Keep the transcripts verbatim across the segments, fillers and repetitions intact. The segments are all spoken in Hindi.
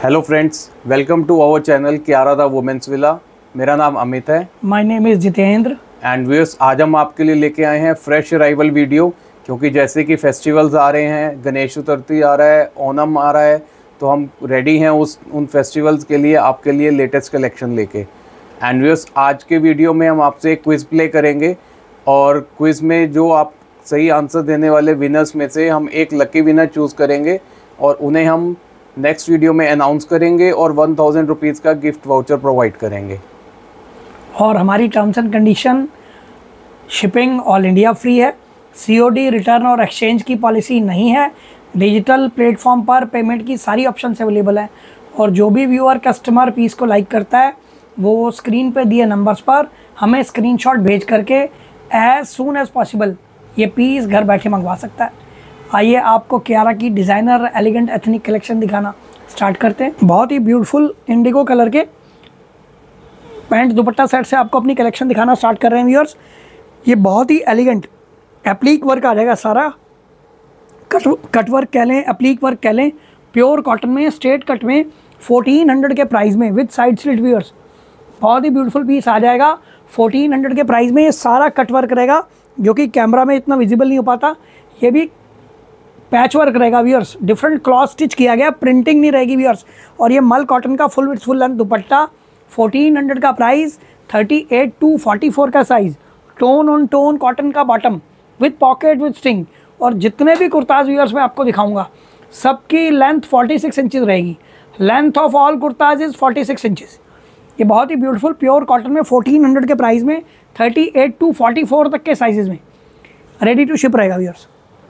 Hello friends, welcome to our channel Kiara the women's villa. मेरा नाम अमित है। My name is Jitendra. And viewers, आज हम आपके लिए लेके आए हैं फ्रेश अराइवल वीडियो, क्योंकि जैसे कि फेस्टिवल्स आ रहे हैं, गणेश चतुर्थी आ रहा है, ओणम आ रहा है, तो हम रेडी हैं उस उन फेस्टिवल्स के लिए आपके लिए लेटेस्ट कलेक्शन लेके। एंड व्यूअर्स, आज के वीडियो में हम आपसे एक क्विज़ प्ले करेंगे और क्विज़ में जो आप सही आंसर देने वाले विनर्स में से हम एक लकी विनर चूज़ करेंगे और उन्हें हम नेक्स्ट वीडियो में अनाउंस करेंगे और वन थाउजेंड रुपीज़ का गिफ्ट वाउचर प्रोवाइड करेंगे। और हमारी terms and condition, shipping all India free है, सीओडी रिटर्न और एक्सचेंज की पॉलिसी नहीं है, डिजिटल प्लेटफॉर्म पर पेमेंट की सारी ऑप्शंस अवेलेबल हैं और जो भी व्यूअर कस्टमर पीस को लाइक करता है वो स्क्रीन पे दिए नंबर्स पर हमें स्क्रीनशॉट भेज करके एज सून एज पॉसिबल ये पीस घर बैठे मंगवा सकता है। आइए आपको कियारा की डिज़ाइनर एलिगेंट एथनिक कलेक्शन दिखाना स्टार्ट करते हैं। बहुत ही ब्यूटीफुल इंडिगो कलर के पैंट दुपट्टा सेट से आपको अपनी कलेक्शन दिखाना स्टार्ट कर रहे हैं व्यूअर्स। ये बहुत ही एलिगेंट एप्लीक वर्क आ जाएगा, सारा कट कट वर्क कह लें, एप्लीक वर्क कह लें, प्योर कॉटन में स्ट्रेट कट में फोर्टीन हंड्रेड के प्राइस में विद साइड स्लिट व्यूअर्स। बहुत ही ब्यूटीफुल पीस आ जाएगा फोर्टीन हंड्रेड के प्राइस में। ये सारा कट वर्क रहेगा जो कि कैमरा में इतना विजिबल नहीं हो पाता। ये भी पैच वर्क रहेगा व्यूअर्स, डिफरेंट क्लॉथ स्टिच किया गया, प्रिंटिंग नहीं रहेगी व्यूअर्स। और ये मल कॉटन का full with full length dupatta, fourteen hundred का price, thirty eight to forty four का size, tone on tone cotton का bottom with pocket with string. और जितने भी कुर्ताज व्यूअर्स मैं आपको दिखाऊंगा सबकी लेंथ फोर्टी सिक्स इंचज़ रहेगी। Length of all kurtas is forty six inches. ये बहुत ही ब्यूटीफुल प्योर कॉटन में फोर्टीन हंड्रेड के प्राइस में thirty eight to forty four तक के साइजेज़ में रेडी टू शिप रहेगा व्यूअर्स।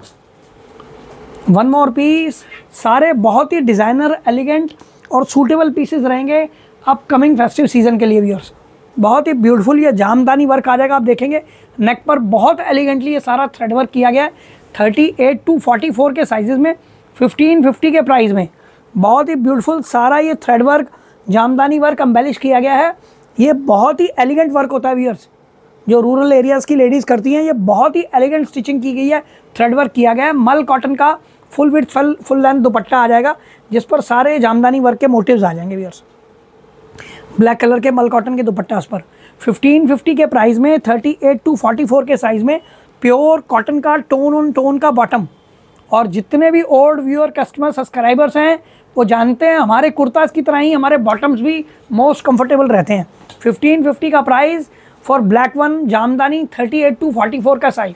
वन मोर पीस, सारे बहुत ही डिज़ाइनर एलिगेंट और सूटेबल पीसेस रहेंगे अपकमिंग फेस्टिव सीज़न के लिए व्यूअर्स। बहुत ही ब्यूटीफुल ये जामदानी वर्क आ जाएगा, आप देखेंगे नेक पर बहुत एलिगेंटली ये सारा थ्रेड वर्क किया गया है। Thirty eight to forty four के साइजेस में फिफ्टीन फिफ्टी के प्राइस में बहुत ही ब्यूटीफुल सारा ये thread work jamdani work embellish किया गया है। ये बहुत ही एलिगेंट वर्क होता है व्यूअर्स, जो रूरल एरियाज़ की लेडीज़ करती हैं। ये बहुत ही एलिगेंट स्टिचिंग की गई है, थ्रेड वर्क किया गया है। मल कॉटन का full with full full length dupatta आ जाएगा जिस पर सारे जामदानी वर्क के मोटिव्स आ जाएंगे व्यूअर्स। ब्लैक कलर के मल कॉटन के दुपट्टा उस पर फिफ्टीन फिफ्टी के प्राइस में, thirty eight to forty four के साइज़ में, प्योर कॉटन का टोन ऑन टोन का बॉटम। और जितने भी ओल्ड व्यूअर कस्टमर सब्सक्राइबर्स हैं वो जानते हैं हमारे कुर्ताज की तरह ही हमारे बॉटम्स भी मोस्ट कंफर्टेबल रहते हैं। फिफ्टीन फिफ्टी का price for black one jamdani, thirty eight to forty four का साइज़।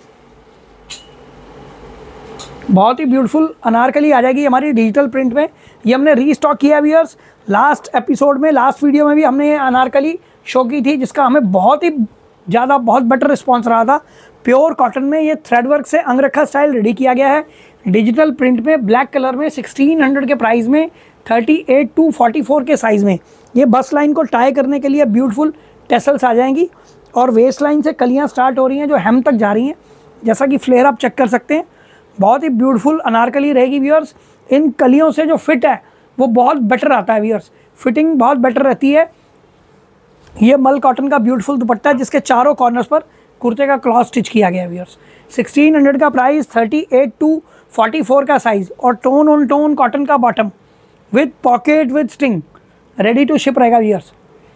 बहुत ही ब्यूटीफुल अनारकली आ जाएगी हमारी डिजिटल प्रिंट में। ये हमने रीस्टॉक किया व्यूअर्स। लास्ट एपिसोड में, लास्ट वीडियो में भी हमने ये अनारकली शो की थी जिसका हमें बहुत ही ज़्यादा बहुत बेटर रिस्पांस रहा था। प्योर कॉटन में ये थ्रेड वर्क से अंगरखा स्टाइल रेडी किया गया है डिजिटल प्रिंट में, ब्लैक कलर में, सिक्सटीन हंड्रेड के प्राइस में, thirty eight to forty four के साइज़ में। ये बस लाइन को टाई करने के लिए ब्यूटीफुल टेसल्स आ जाएंगी और वेस्ट लाइन से कलियाँ स्टार्ट हो रही हैं जो हेम तक जा रही हैं, जैसा कि फ्लेयर आप चेक कर सकते हैं। बहुत ही ब्यूटीफुल अनारकली रहेगी व्यूअर्स। इन कलियों से जो फिट है वो बहुत बेटर आता है व्यूअर्स, फिटिंग बहुत बेटर रहती है। ये मल कॉटन का ब्यूटीफुल दुपट्टा है जिसके चारों कॉर्नर्स पर कुर्ते का क्लॉथ स्टिच किया गया है व्यूअर्स। सिक्सटीन हंड्रेड का price, thirty eight to forty four का साइज़ और टोन ऑन टोन कॉटन का bottom with pocket with string, ready to ship रहेगा viewers.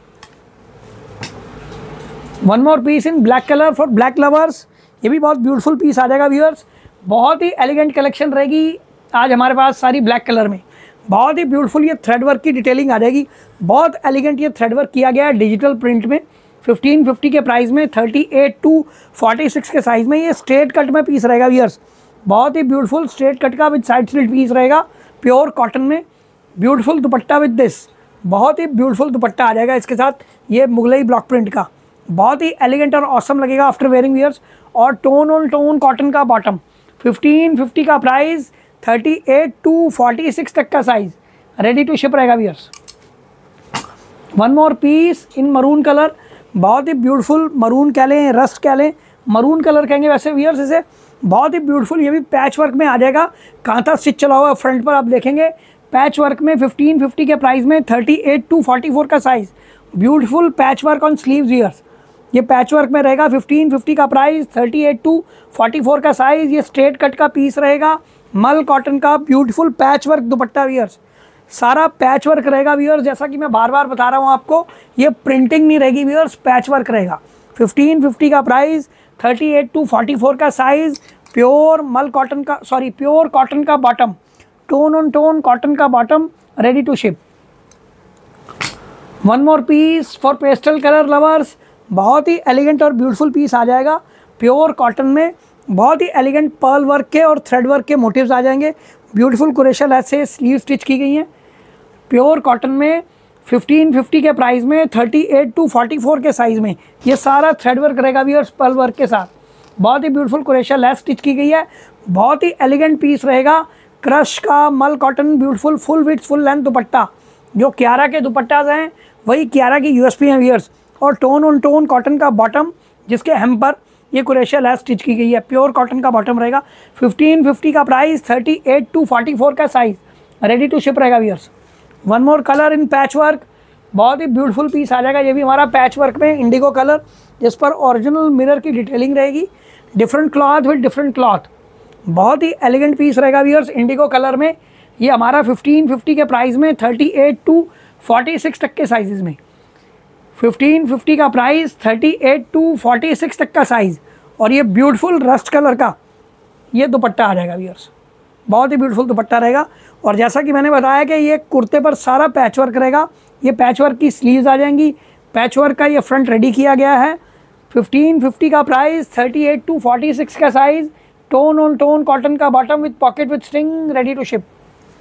One more piece in black colour for black lovers. ये भी बहुत ब्यूटीफुल पीस आ जाएगा व्यूअर्स। बहुत ही एलिगेंट कलेक्शन रहेगी आज हमारे पास सारी ब्लैक कलर में। बहुत ही ब्यूटीफुल ये थ्रेड वर्क की डिटेलिंग आ जाएगी। बहुत एलिगेंट ये थ्रेड वर्क किया गया है डिजिटल प्रिंट में, फिफ्टीन फिफ्टी के प्राइस में, thirty eight to forty six के साइज़ में। ये स्ट्रेट कट में पीस रहेगा व्यूअर्स। बहुत ही ब्यूटीफुल स्ट्रेट कट का विद साइड स्लिट पीस रहेगा प्योर कॉटन में। ब्यूटीफुल दुपट्टा विद दिस, बहुत ही ब्यूटीफुल दुपट्टा आ जाएगा इसके साथ ये मुगलई ब्लॉक प्रिंट का। बहुत ही एलिगेंट और ऑसम लगेगा आफ्टर वेयरिंग व्यूअर्स। और टोन ऑन टोन कॉटन का बॉटम, फिफ्टीन फिफ्टी का price, thirty eight to forty six तक का साइज़, रेडी टू शिप रहेगा viewers. One more piece in maroon colour, बहुत ही ब्यूटीफुल मरून कह लें, रस्ट कह लें, मरून कलर कहेंगे वैसे व्यूअर्स इसे। बहुत ही ब्यूटीफुल ये भी पैच वर्क में आ जाएगा, कांथा स्टिच चला हुआ है फ्रंट पर, आप देखेंगे पैच वर्क में, फिफ्टीन फिफ्टी के प्राइस में, thirty eight to forty four का size. Beautiful patch work on sleeves viewers. ये पैच वर्क में रहेगा, फिफ्टीन फिफ्टी का price, thirty eight to forty four का साइज़। ये स्ट्रेट कट का पीस रहेगा, मल कॉटन का beautiful patch work dupatta viewers. सारा पैच वर्क रहेगा व्यूअर्स, जैसा कि मैं बार बार बता रहा हूँ आपको, ये प्रिंटिंग नहीं रहेगी व्यूअर्स, पैच वर्क रहेगा। फिफ्टीन फिफ्टी का price, thirty eight to forty four का साइज़, प्योर मल कॉटन का, सॉरी प्योर कॉटन का bottom, tone on tone cotton का bottom, ready to ship. One more piece for pastel colour lovers, बहुत ही एलिगेंट और ब्यूटीफुल पीस आ जाएगा प्योर कॉटन में, बहुत ही एलिगेंट पर्ल वर्क के और थ्रेड वर्क के मोटिव्स आ जाएंगे, ब्यूटीफुल कुरेशल ऐसे स्लीव स्टिच की गई हैं प्योर कॉटन में। फिफ्टीन फिफ्टी के प्राइस में, thirty eight to forty four के साइज़ में, ये सारा थ्रेड वर्क रहेगा व्यूअर्स पर्ल वर्क के साथ, बहुत ही ब्यूटीफुल कुरेशल लेस स्टिच की गई है, बहुत ही एलिगेंट पीस रहेगा। क्रश का mul cotton beautiful full width full length dupatta, जो कियारा के दुपट्टाज हैं वही कियारा की यूएसपी हैं व्यूअर्स, और टोन ऑन टोन कॉटन का बॉटम, जिसके hem पर ये कुरेशल लेस स्टिच की गई है, प्योर कॉटन का बॉटम रहेगा। फिफ्टीन फिफ्टी का price, thirty eight to forty four का साइज़, रेडी टू शिप रहेगा viewers. One more colour in patch work, बहुत ही ब्यूटीफुल पीस आ जाएगा, ये भी हमारा पैच वर्क में इंडिगो कलर, जिस पर ओरिजिनल मिरर की डिटेलिंग रहेगी, different cloth with different cloth, बहुत ही एलिगेंट पीस रहेगा व्यूअर्स इंडिगो कलर में। ये हमारा फिफ्टीन फिफ्टी के प्राइस में, thirty eight to forty six तक के साइज़ में, फिफ्टीन फिफ्टी का price, thirty eight to forty six तक का साइज़, और ये ब्यूटीफुल रस्ट कलर का ये दुपट्टा आ जाएगा व्यूअर्स, बहुत ही ब्यूटीफुल दुपट्टा रहेगा। और जैसा कि मैंने बताया कि ये कुर्ते पर सारा पैच वर्क रहेगा, ये पैच वर्क की स्लीव्स आ जाएंगी, पैच वर्क का ये फ्रंट रेडी किया गया है। फिफ्टीन फिफ्टी का price, thirty eight to forty six का size, tone on tone cotton का bottom with pocket with string, ready to ship.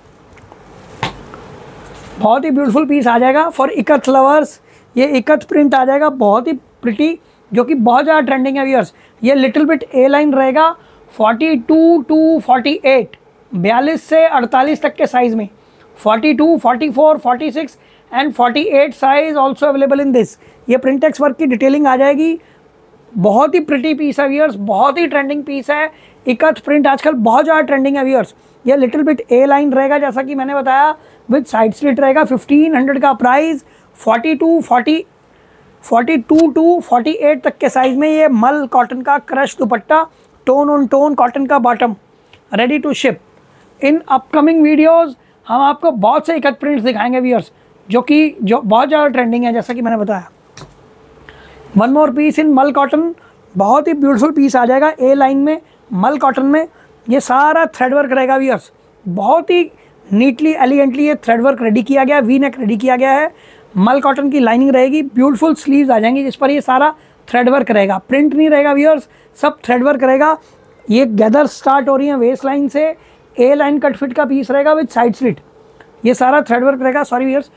बहुत ही ब्यूटीफुल पीस आ जाएगा फॉर इकथ लवर्स, ये इकथ प्रिंट आ जाएगा, बहुत ही प्रिटी, जो कि बहुत ज़्यादा ट्रेंडिंग है व्यूअर्स। ये लिटिल बिट ए लाइन रहेगा, forty two to forty eight, बयालीस से अड़तालीस तक के साइज़ में, forty two, forty four, forty six and forty eight size also available in this. ये प्रिंटेक्स वर्क की डिटेलिंग आ जाएगी, बहुत ही प्रिटी पीस है व्यूअर्स, बहुत ही ट्रेंडिंग पीस है। इकथ प्रिंट आजकल बहुत ज़्यादा ट्रेंडिंग है व्यूअर्स। ये लिटिल बिट ए लाइन रहेगा, जैसा कि मैंने बताया, विद साइड स्लिट रहेगा। फिफ्टीन हंड्रेड का price, forty two forty forty two to forty eight तक के साइज़ में ये मल कॉटन का crush dupatta, tone on tone cotton का bottom, ready to ship. In upcoming videos हम आपको बहुत से इकथ प्रिंट्स दिखाएंगे व्यूअर्स, जो कि जो बहुत ज़्यादा ट्रेंडिंग है, जैसा कि मैंने बताया। वन मोर पीस इन मल कॉटन, बहुत ही ब्यूटीफुल पीस आ जाएगा ए लाइन में, मल कॉटन में, ये सारा थ्रेड वर्क रहेगा व्यूअर्स, बहुत ही नीटली एलिगेंटली ये थ्रेड वर्क रेडी किया गया है, वी नेक रेडी किया गया है, मल कॉटन की लाइनिंग रहेगी, ब्यूटीफुल स्लीव्स आ जाएंगी, जिस पर ये सारा थ्रेड वर्क रहेगा, प्रिंट नहीं रहेगा व्यूअर्स, सब थ्रेड वर्क रहेगा। ये गैदर स्टार्ट हो रही है वेस्ट लाइन से, ए लाइन कट फिट का पीस रहेगा विद साइड स्लिट, ये सारा थ्रेड वर्क रहेगा। सॉरी व्यूअर्स,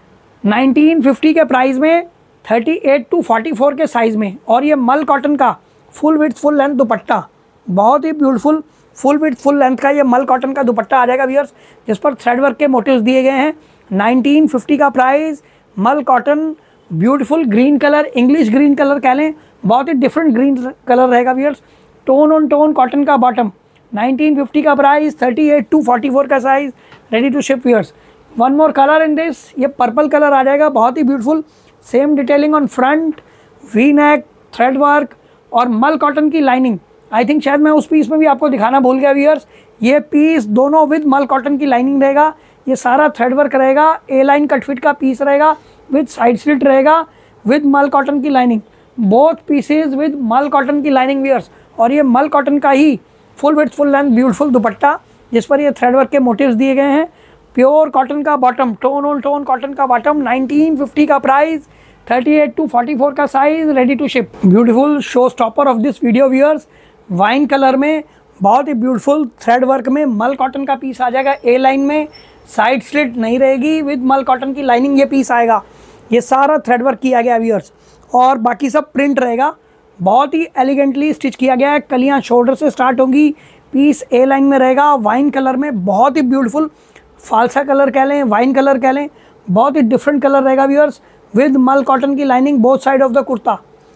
नाइनटीन फिफ्टी के प्राइस में, thirty eight to forty four के साइज़ में, और ये मल कॉटन का full width full length dupatta, बहुत ही beautiful full width full length का ये मल कॉटन का दुपट्टा आ जाएगा व्यूअर्स, जिस पर थ्रेड वर्क के मोटिव्स दिए गए हैं। नाइनटीन फिफ्टी का price, mul cotton, beautiful green colour, English green colour कह लें, बहुत ही डिफरेंट ग्रीन कलर रहेगा viewers, tone on tone cotton का बॉटम। नाइनटीन फिफ्टी का price, thirty eight to forty four का size, ready to ship viewers. One more colour in this, ये पर्पल कलर आ जाएगा, बहुत ही beautiful, same detailing on front, V neck, thread work और मल कॉटन की लाइनिंग। आई थिंक शायद मैं उस पीस में भी आपको दिखाना भूल गया व्यूअर्स, ये पीस दोनों विद मल कॉटन की लाइनिंग रहेगा, ये सारा थ्रेड वर्क रहेगा, ए लाइन कट फिट का पीस रहेगा, विद साइड स्लिट रहेगा, विद मल कॉटन की lining, both pieces with mul cotton की लाइनिंग व्यूअर्स। और ये मल कॉटन का ही full with full length beautiful dupatta, जिस पर ये थ्रेड वर्क के मोटिव्स दिए गए हैं, प्योर कॉटन का bottom, tone on tone cotton का बॉटम। नाइनटीन फिफ्टी का price, thirty eight to forty four का size, ready to ship. Beautiful show stopper of this video viewers, wine colour में, बहुत ही ब्यूटीफुल थ्रेड वर्क में मल कॉटन का पीस आ जाएगा, ए लाइन में, साइड स्लिट नहीं रहेगी, विद मल कॉटन की लाइनिंग ये पीस आएगा, ये सारा थ्रेड वर्क किया गया व्यूअर्स, और बाकी सब प्रिंट रहेगा, बहुत ही एलिगेंटली स्टिच किया गया है, कलियाँ शोल्डर से स्टार्ट होंगी, पीस ए लाइन में रहेगा, वाइन कलर में, बहुत ही ब्यूटीफुल फालसा कलर कह लें, वाइन कलर कह लें, बहुत ही डिफरेंट कलर रहेगा व्यूअर्स, विद मल कॉटन की lining both side of the kurta,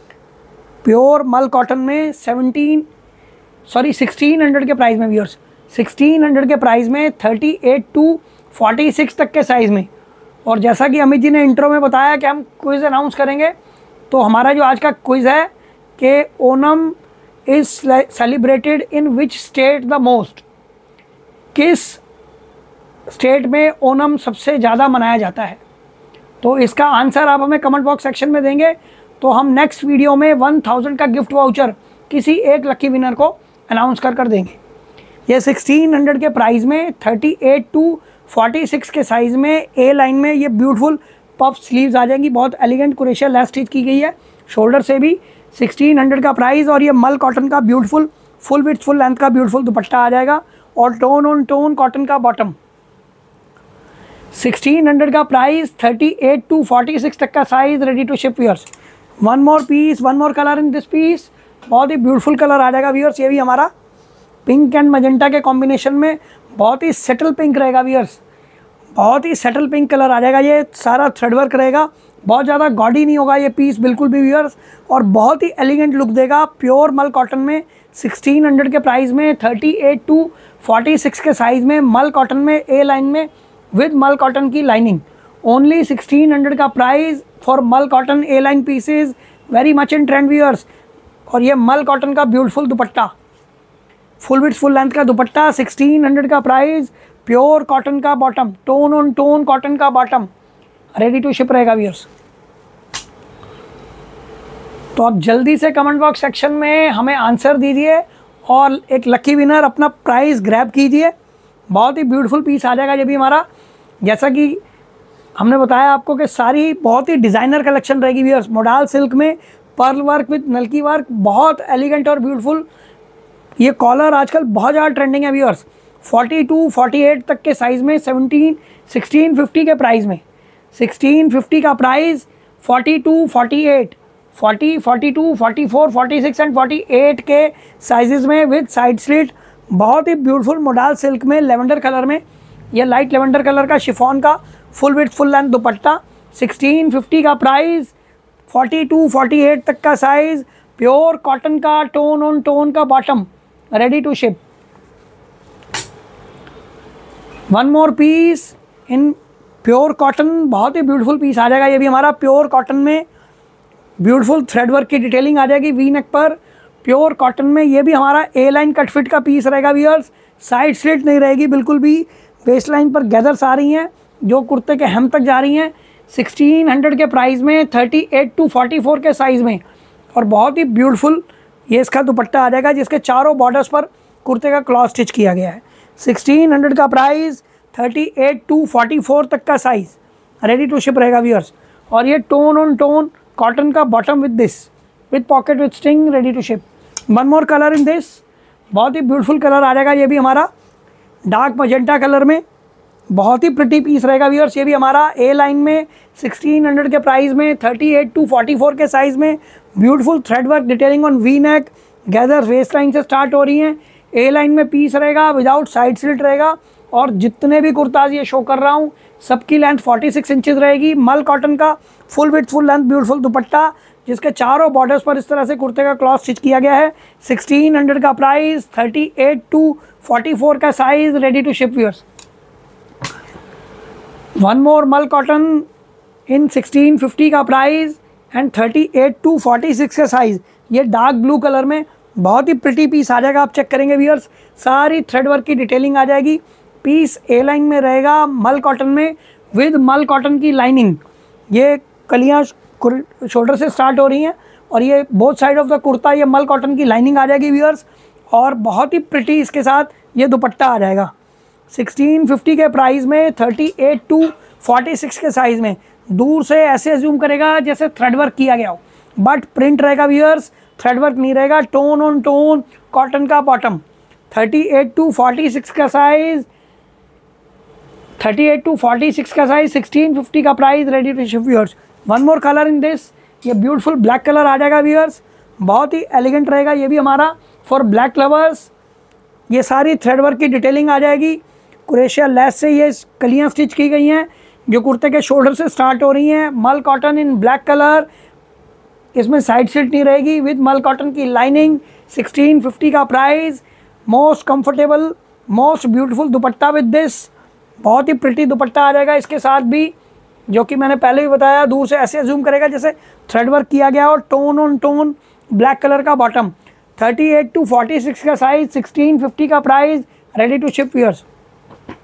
pure mul cotton में। सेवनटीन सॉरी सिक्सटीन हंड्रेड के प्राइस में व्यूअर्स, सिक्सटीन हंड्रेड के प्राइस में, thirty eight to forty six तक के साइज़ में। और जैसा कि अमित जी ने इंट्रो में बताया कि हम क्विज़ अनाउंस करेंगे, तो हमारा जो आज का क्विज़ है कि Onam is celebrated in which state the most, किस स्टेट में ओणम सबसे ज़्यादा मनाया जाता है? तो इसका आंसर आप हमें कमेंट बॉक्स सेक्शन में देंगे, तो हम नेक्स्ट वीडियो में वन थाउजेंड का गिफ्ट वाउचर किसी एक लकी विनर को अनाउंस कर कर देंगे। ये सिक्सटीन हंड्रेड के प्राइस में thirty eight to forty six के साइज़ में ए लाइन में ये ब्यूटीफुल पफ स्लीव्स आ जाएंगी। बहुत एलिगेंट कुरेशिया लेस स्टिच की गई है शोल्डर से भी। सिक्सटीन हंड्रेड का प्राइस और ये मल कॉटन का beautiful full width full length का ब्यूटीफुल दुपट्टा आ जाएगा और टोन ऑन टोन कॉटन का बॉटम। सिक्सटीन हंड्रेड का price, thirty eight to forty six तक का size, ready to ship viewers. One more piece, one more colour in this piece. बहुत ही ब्यूटीफुल कलर आ जाएगा व्यूअर्स। ये भी हमारा पिंक एंड मजेंटा के कॉम्बिनेशन में बहुत ही सेटल पिंक रहेगा व्यूअर्स। बहुत ही सेटल पिंक कलर आ जाएगा। ये सारा थ्रेड वर्क रहेगा, बहुत ज़्यादा गॉडी नहीं होगा ये पीस बिल्कुल भी व्यूअर्स, और बहुत ही एलिगेंट लुक देगा प्योर मल कॉटन में। सिक्सटीन हंड्रेड के प्राइस में, thirty eight to forty six के साइज़ में, मल कॉटन में, ए लाइन में विद मल कॉटन की लाइनिंग। ओनली सिक्सटीन हंड्रेड का price for mul cotton A line pieces, very much in trend viewers. और ये मल कॉटन का beautiful dupatta, full width full length का दुपट्टा, सिक्सटीन हंड्रेड का प्राइस, प्योर कॉटन का bottom, tone on tone cotton का बॉटम, रेडी टू शिप रहेगा व्यूअर्स। तो आप जल्दी से कमेंट बॉक्स सेक्शन में हमें आंसर दीजिए और एक लकी विनर अपना प्राइस ग्रैब कीजिए। बहुत ही ब्यूटीफुल पीस आ जाएगा ये भी हमारा। जैसा कि हमने बताया आपको कि सारी बहुत ही डिज़ाइनर कलेक्शन रहेगी व्यूअर्स। मोडाल सिल्क में पर्ल वर्क विद नल्की वर्क, बहुत एलिगेंट और ब्यूटीफुल। ये कॉलर आजकल बहुत ज़्यादा ट्रेंडिंग है viewers. Forty two forty eight तक के साइज़ में, सेवनटीन सिक्सटीन फिफ्टी के प्राइस में, सिक्सटीन फिफ्टी का price, forty two forty eight, forty, forty two, forty four, forty six and forty eight के साइजेस में विद साइड स्लिट। बहुत ही ब्यूटीफुल मोडाल सिल्क में लेवेंडर कलर में, यह लाइट लेवेंडर कलर का शिफॉन का full width full length dupatta. Sixteen fifty का price, forty two forty eight तक का साइज़, प्योर कॉटन का टोन ऑन टोन का bottom, ready to ship. One more piece in pure cotton, बहुत ही ब्यूटीफुल पीस आ जाएगा ये भी हमारा। प्योर कॉटन में ब्यूटीफुल थ्रेड वर्क की डिटेलिंग आ जाएगी वी नेक पर, प्योर कॉटन में। ये भी हमारा ए लाइन कट फिट का पीस रहेगा व्यूअर्स। साइड स्लिट नहीं रहेगी बिल्कुल भी। वेस्ट लाइन पर गैदर्स आ रही हैं जो कुर्ते के hem तक जा रही हैं। सिक्सटीन हंड्रेड के प्राइस में, thirty eight to forty four के साइज़ में, और बहुत ही ब्यूटीफुल ये इसका दुपट्टा आ जाएगा जिसके चारों बॉर्डर्स पर कुर्ते का क्लॉथ स्टिच किया गया है। सिक्सटीन हंड्रेड का price, thirty eight to forty four तक का साइज़, रेडी टू शिप रहेगा व्यूअर्स। और ये टोन ऑन टोन कॉटन का bottom with this, with pocket with string, ready to ship. One more colour in this, बहुत ही ब्यूटीफुल कलर आ जाएगा ये भी हमारा डार्क मजेंटा कलर में। बहुत ही प्रिटी पीस रहेगा व्यूअर्स। ये भी हमारा ए लाइन में, सिक्सटीन हंड्रेड के प्राइस में, thirty eight to forty four के साइज़ में, beautiful thread work detailing on V neck, gather waist line से स्टार्ट हो रही हैं। ए लाइन में पीस रहेगा, विदाउट साइड स्लिट रहेगा, और जितने भी कुर्ताज ये शो कर रहा हूँ सबकी लेंथ फोर्टी सिक्स इंचेस रहेगी। मल कॉटन का full width full length beautiful dupatta जिसके चारों बॉर्डर्स पर इस तरह से कुर्ते का क्लॉथ स्टिच किया गया है। सिक्सटीन हंड्रेड का price, thirty eight to forty four का size, ready to ship viewers. One more mul cotton in sixteen fifty का price and thirty eight to forty six का साइज़। ये डार्क ब्लू कलर में बहुत ही प्रिटी पीस आ जाएगा। आप चेक करेंगे व्यूअर्स, सारी थ्रेड वर्क की डिटेलिंग आ जाएगी। पीस ए लाइन में रहेगा, मल कॉटन में, विद मल कॉटन की लाइनिंग। ये कलियाँ शोल्डर से स्टार्ट हो रही हैं और ये both side of the kurta ये मल कॉटन की लाइनिंग आ जाएगी व्यूअर्स। और बहुत ही प्रिटी इसके साथ ये दुपट्टा आ जाएगा। सिक्सटीन फिफ्टी के प्राइस में, thirty eight to forty six के साइज़ में। दूर से ऐसे अज्यूम करेगा जैसे थ्रेड वर्क किया गया हो, बट प्रिंट रहेगा व्यूअर्स, थ्रेड वर्क नहीं रहेगा। टोन ऑन टोन कॉटन का bottom, thirty eight to forty six का size, thirty eight to forty six का साइज़, सिक्सटीन फिफ्टी का price, ready to ship viewers. One more colour in this, ये ब्यूटीफुल ब्लैक कलर आ जाएगा व्यूअर्स। बहुत ही एलिगेंट रहेगा ये भी हमारा फॉर ब्लैक लवर्स। ये सारी थ्रेड वर्क की डिटेलिंग आ जाएगी। कुरेशिया लेस से ये कलियाँ स्टिच की गई हैं जो कुर्ते के शोल्डर से स्टार्ट हो रही हैं। Mul cotton in black colour, इसमें साइड स्लिट नहीं रहेगी, विद मल कॉटन की लाइनिंग। सिक्सटीन फिफ्टी का price, most comfortable most beautiful dupatta with this. बहुत ही प्रिटी दुपट्टा आ जाएगा इसके साथ भी, जो कि मैंने पहले भी बताया, दूर से ऐसे जूम करेगा जैसे थ्रेड वर्क किया गया और tone on tone black colour का bottom. Thirty eight to forty six का साइज, सिक्सटीन फिफ्टी का price, ready to ship viewers.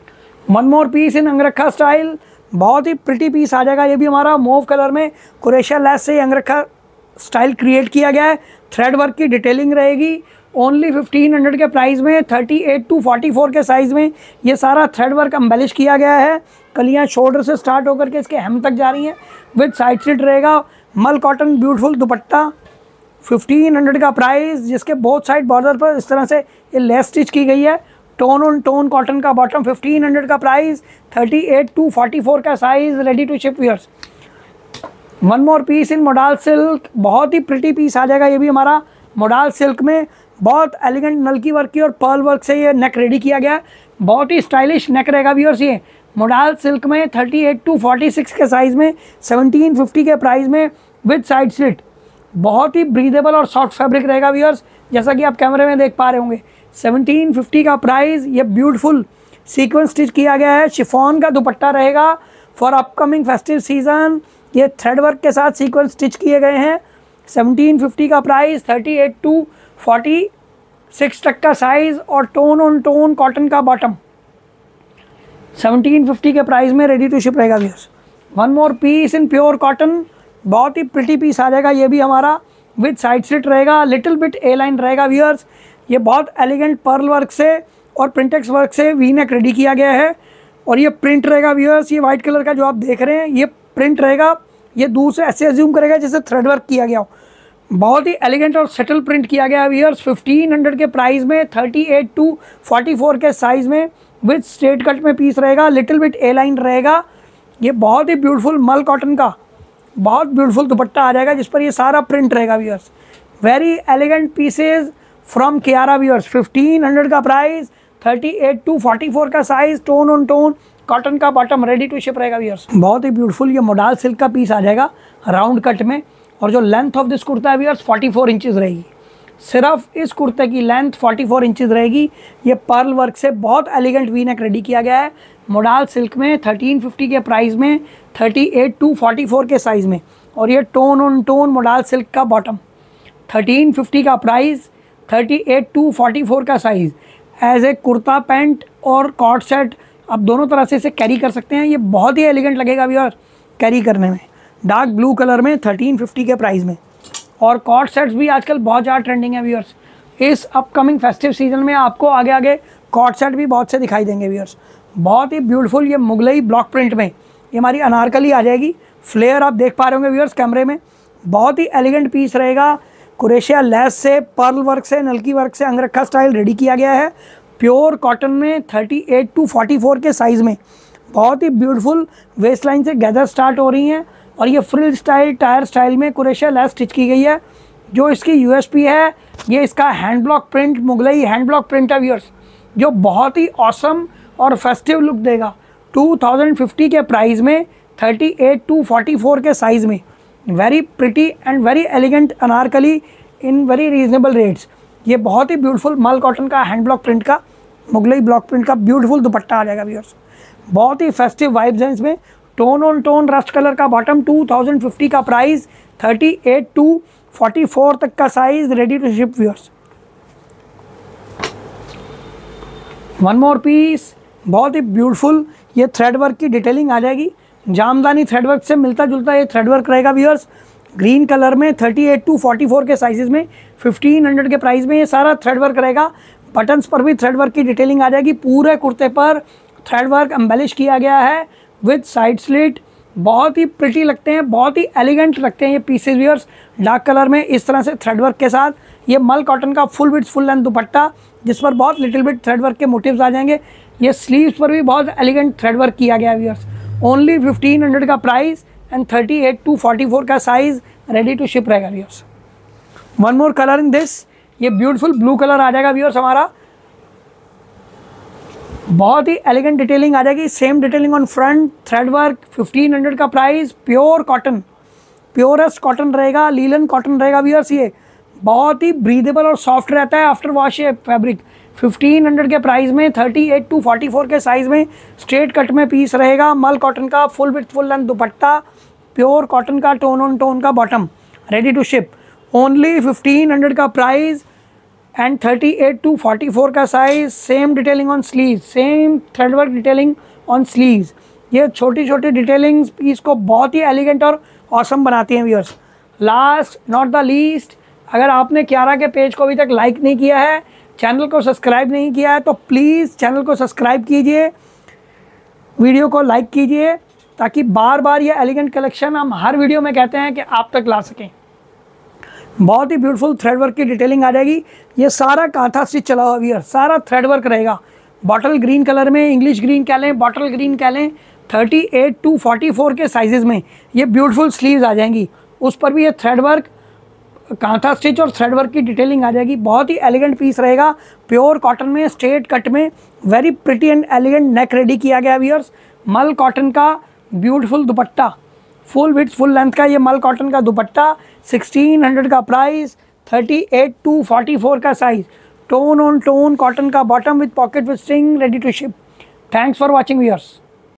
One more piece in angrakha style, बहुत ही प्रिटी पीस आ जाएगा। ये भी हमारा मूव कलर में क्रोशिया लेस से अंगरखा स्टाइल क्रिएट किया गया है। थ्रेड वर्क की डिटेलिंग रहेगी। ओनली फिफ्टीन हंड्रेड के प्राइस में thirty eight to forty four के साइज़ में ये सारा थ्रेड वर्क एम्बेलिश किया गया है। कलियाँ शोल्डर से स्टार्ट होकर के इसके हेम तक जा रही हैं। विद साइड स्लिट रहेगा। Mul cotton beautiful dupatta, fifteen hundred का प्राइस, जिसके बोथ साइड बॉर्डर पर इस तरह से ये लेस स्टिच की गई है। टोन ऑन टोन कॉटन का बॉटम, फिफ्टीन हंड्रेड का price, thirty eight to forty four का size, ready to ship viewers. One more piece in modal silk, बहुत ही प्रिटी पीस आ जाएगा। ये भी हमारा मोडाल सिल्क में बहुत एलिगेंट नलकी वर्क की और पर्ल वर्क से ये नेक रेडी किया गया है। बहुत ही स्टाइलिश नेक रहेगा व्यूअर्स। ये मोडाल सिल्क में thirty eight to forty six के साइज़ में, सेवनटीन फिफ्टी के प्राइस में, विद साइड स्लिट। बहुत ही ब्रीदेबल और सॉफ्ट फैब्रिक रहेगा व्यूअर्स, जैसा कि आप कैमरे में देख पा रहे होंगे। सेवनटीन फिफ्टी का प्राइस। ये ब्यूटीफुल सीक्वेंस स्टिच किया गया है। शिफॉन का दुपट्टा रहेगा फॉर अपकमिंग फेस्टिव सीजन। ये थ्रेड वर्क के साथ सीक्वेंस स्टिच किए गए हैं। सेवनटीन फिफ्टी का price, thirty eight to forty six तक का साइज़ और टोन ऑन टोन कॉटन का बॉटम, सेवनटीन फिफ्टी के प्राइस में रेडी टू शिप रहेगा viewers. One more piece in pure cotton, बहुत ही प्रिटी पीस आ जाएगा। ये भी हमारा विद साइड स्लिट रहेगा, लिटिल बिट ए लाइन रहेगा व्यूअर्स। ये बहुत एलिगेंट पर्ल वर्क से और प्रिंटेक्स वर्क से वी नेक रेडी किया गया है। और ये प्रिंट रहेगा व्यूअर्स, ये वाइट कलर का जो आप देख रहे हैं ये प्रिंट रहेगा। ये दूर से ऐसे एज्यूम करेगा जैसे थ्रेड वर्क किया गया हो। बहुत ही एलिगेंट और सेटल प्रिंट किया गया है व्यूअर्स। फिफ्टीन हंड्रेड के प्राइस में, thirty eight to forty four के साइज़ में, विद स्ट्रेट कट में पीस रहेगा, लिटिल बिट ए लाइन रहेगा। ये बहुत ही ब्यूटीफुल मल कॉटन का बहुत ब्यूटीफुल दुपट्टा आ जाएगा जिस पर ये सारा प्रिंट रहेगा viewers. Very elegant pieces from Kiara viewers. Fifteen hundred का price, thirty eight to forty four का size, tone on tone cotton का बॉटम, रेडी टू शिप रहेगा व्यूअर्स। बहुत ही ब्यूटीफुल ये मोडाल सिल्क का पीस आ जाएगा राउंड कट में। और जो लेंथ ऑफ दिस कुर्ता है व्यूअर्स फोर्टी फोर इंचेस रहेगी। सिर्फ इस कुर्ते की लेंथ फोर्टी फोर इंचेस रहेगी। ये पर्ल वर्क से बहुत एलिगेंट वी नेक रेडी किया गया है मोडाल सिल्क में, थर्टीन फिफ्टी के प्राइस में, thirty eight to forty four के साइज़ में। और ये tone on tone modal silk का बॉटम, थर्टीन फिफ्टी का price, thirty eight to forty four का size. As a kurta pant और कॉट सेट आप दोनों तरह से इसे कैरी कर सकते हैं। ये बहुत ही एलिगेंट लगेगा व्यूअर कैरी करने में। डार्क ब्लू कलर में, थर्टीन फिफ्टी के प्राइस में। और कॉट सेट्स भी आजकल बहुत ज़्यादा ट्रेंडिंग है व्यूअर्स। इस अपकमिंग फेस्टिव सीजन में आपको आगे आगे कॉट सेट भी बहुत से दिखाई देंगे व्यूअर्स। बहुत ही ब्यूटीफुल ये मुगलई ब्लॉक प्रिंट में ये हमारी अनारकली आ जाएगी। फ्लेयर आप देख पा रहे होंगे व्यूअर्स कैमरे में। बहुत ही एलिगेंट पीस रहेगा। क्रोशिया लेस से, पर्ल वर्क से, नलकी वर्क से अंगरखा स्टाइल रेडी किया गया है। प्योर कॉटन में, thirty eight to forty four के साइज़ में। बहुत ही ब्यूटीफुल वेस्ट लाइन से गैदर स्टार्ट हो रही हैं। और ये फ्रिल स्टाइल टायर स्टाइल में क्रोशिया लेस स्टिच की गई है। जो इसकी यूएसपी है ये इसका hand block print, Mughlai hand block print है व्यूअर्स, जो बहुत ही ऑसम और फेस्टिव लुक देगा। टू थाउजेंड फिफ्टी के प्राइस में, thirty eight to forty four के साइज़ में। Very pretty and very elegant anarkali in very reasonable rates. ये बहुत ही ब्यूटीफुल मल कॉटन का हैंड ब्लॉक प्रिंट का, मुगलई ब्लॉक प्रिंट का ब्यूटीफुल दुपट्टा आ जाएगा व्यूअर्स। बहुत ही फेस्टिव वाइब्स हैं इसमें। Tone on tone rust colour का बॉटम, टू थाउजेंड फिफ्टी का price, thirty eight to forty four तक का size, ready to ship viewers. One more piece, बहुत ही ब्यूटीफुल ये थ्रेड वर्क की डिटेलिंग आ जाएगी। जामदानी थ्रेड वर्क से मिलता जुलता ये थ्रेड वर्क रहेगा व्यूअर्स। ग्रीन कलर में, thirty eight to forty four के साइजेस में, फिफ्टीन हंड्रेड के प्राइस में ये सारा थ्रेड वर्क रहेगा। बटन्स पर भी थ्रेड वर्क की डिटेलिंग आ जाएगी। पूरे कुर्ते पर थ्रेड वर्क एम्बेलिश किया गया है विद साइड स्लिट। बहुत ही प्रिटी लगते हैं, बहुत ही एलिगेंट लगते हैं ये पीसेस व्यूअर्स। डार्क कलर में इस तरह से थ्रेड वर्क के साथ ये मल कॉटन का full width full length dupatta, जिस पर बहुत लिटिल बिट थ्रेड वर्क के मोटिव्स आ जाएंगे। ये स्लीव्स पर भी बहुत एलिगेंट थ्रेड वर्क किया गया है व्यूअर्स। ओनली फिफ्टीन हंड्रेड का price and thirty eight to forty four का साइज, रेडी टू शिप रहेगा viewers. One more colour in this, ये ब्यूटीफुल ब्लू कलर आ जाएगा व्यूअर्स हमारा। बहुत ही एलिगेंट डिटेलिंग आ जाएगी। Same detailing on front, thread work, fifteen hundred का price. Pure cotton, purest cotton रहेगा, लीलन कॉटन रहेगा व्यूअर्स। ये बहुत ही ब्रीदेबल और सॉफ्ट रहता है आफ्टर वॉश ये फैब्रिक। फिफ्टीन हंड्रेड के प्राइस में, thirty eight to forty four के साइज़ में, स्ट्रेट कट में पीस रहेगा। मल कॉटन का full with full length dupatta, pure cotton का टोन ऑन टोन का bottom, ready to ship. Only fifteen hundred का price and thirty eight to forty four का size. Same detailing on sleeve, same thread work detailing on sleeves. ये छोटी छोटी डिटेलिंग्स पीस को बहुत ही एलिगेंट और ऑसम बनाती हैं viewers. Last not the least, अगर आपने क्यारा के पेज को अभी तक लाइक नहीं किया है, चैनल को सब्सक्राइब नहीं किया है, तो प्लीज़ चैनल को सब्सक्राइब कीजिए, वीडियो को लाइक कीजिए, ताकि बार बार ये एलिगेंट कलेक्शन हम हर वीडियो में कहते हैं कि आप तक ला सकें। बहुत ही ब्यूटीफुल थ्रेड वर्क की डिटेलिंग आ जाएगी। ये सारा कांथा स्टिच चला हुआ व्यूअर, सारा थ्रेड वर्क रहेगा। बॉटल ग्रीन कलर में, इंग्लिश ग्रीन कह लें, बॉटल ग्रीन कह लें, thirty eight to forty four के साइजेस में ये ब्यूटीफुल स्लीव्स आ जाएंगी। उस पर भी ये थ्रेड वर्क, कांथा स्टिच और थ्रेड वर्क की डिटेलिंग आ जाएगी। बहुत ही एलिगेंट पीस रहेगा, प्योर कॉटन में, स्ट्रेट कट में, very pretty and elegant neck ready किया गया व्यूअर्स। मल कॉटन का beautiful dupatta, full width full length का ये मल कॉटन का दुपट्टा, सिक्सटीन हंड्रेड का price, thirty eight to forty four का size, tone on tone cotton का bottom with pocket with string, ready to ship. Thanks for watching viewers.